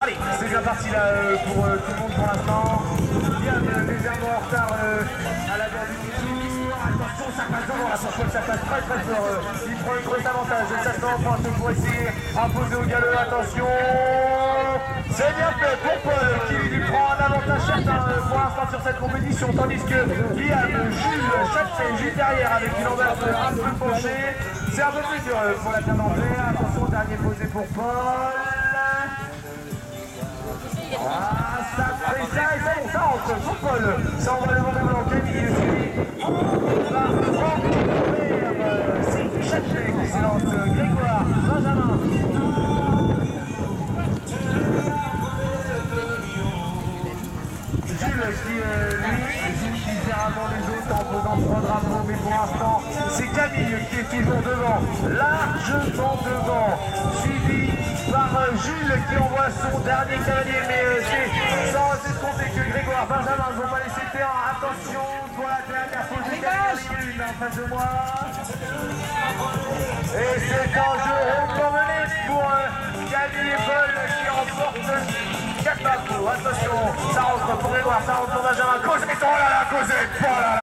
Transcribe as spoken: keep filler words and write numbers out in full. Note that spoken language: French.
Allez, c'est bien parti là euh, pour euh, tout le monde pour l'instant. Bien euh, légèrement en retard euh, à la gare du tour. Attention, ça passe devant là, Paul, ça passe très très fort. Euh, il prend une grosse avantage. Ça se l'emprunte pour essayer d'imposer au galop. Attention, c'est bien fait pour Paul qui lui prend un avantage certain euh, pour l'instant sur cette compétition. Tandis que Liam, Jules, Chapsé, juste derrière avec une envers un peu penchée. C'est un peu plus dur euh, pour la terre d'entrée. Attention, dernier posé pour Paul. Ah, ça fait ça et ça, ça entre pour Paul. Ça, on va le voir dans Camille aussi. On va recouvrir. C'est Châtelet qui se lance. Grégoire, Benjamin. Jules qui, euh, lui, Jules qui gère avant les autres en posant trois drapeaux. Mais pour l'instant, c'est Camille qui est toujours devant. Largement devant. Suivi par euh, Jules qui envoie son dernier cavalier, mais euh, c'est sans essayer de compter que Grégoire, Benjamin ne vont pas laisser faire. Attention pour la dernière pause de Camille en face de moi. Et c'est un jeu retourné pour euh, Camille et Paul qui remportent quatre drapeaux. Attention, ça rentre pour Grégoire, ça rentre pour Benjamin. Cosette, oh là là, Cosette, oh là là.